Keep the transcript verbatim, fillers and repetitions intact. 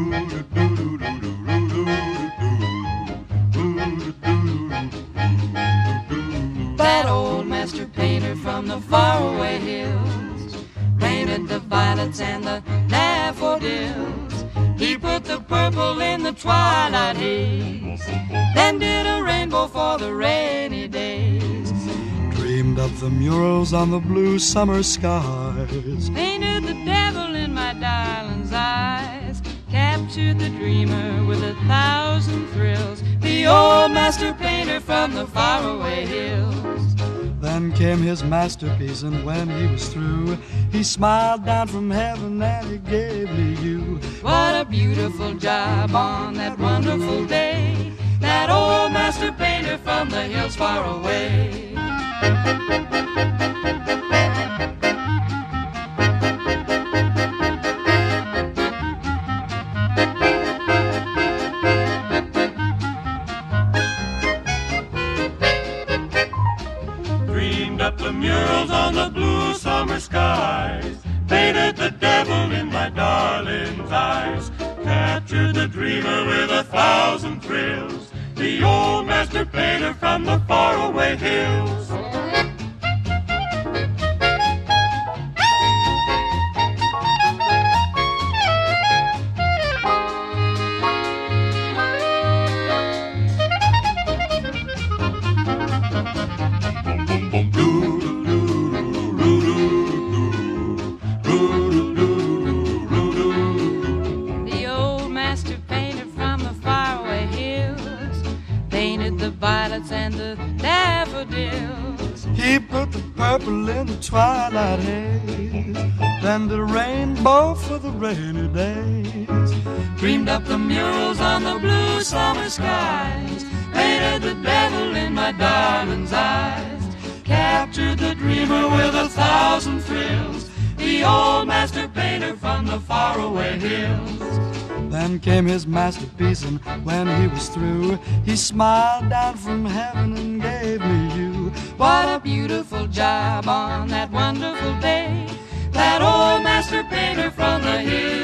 That old master painter from the faraway hills painted the violets and the daffodils. He put the purple in the twilight haze, then did a rainbow for the rainy days. Dreamed up the murals on the blue summer skies, Painted the devil in my darling's eyes, captured the dreamer with a thousand thrills. The old master painter from the faraway hills. Then came his masterpiece, and when he was through, he smiled down from heaven and he gave me you. What a beautiful job on that wonderful day, that old master painter from the hills far away. Dreamed up the murals on the blue summer skies, painted the devil in my darling's eyes, captured the dreamer with a thousand thrills, the old master painter from the faraway hills. The old master painter from the faraway hills painted the violets and the daffodils. He put the purple in the twilight haze, then the rainbow for the rainy days. Dreamed up the murals on the blue summer skies, painted the devil in my darling's eyes, captured the dreamer with a thousand thrills, the old master painter from the faraway hills. Then came his masterpiece, and when he was through, he smiled down from heaven and gave me you. What a beautiful job on that wonderful day, that old master painter from the hills.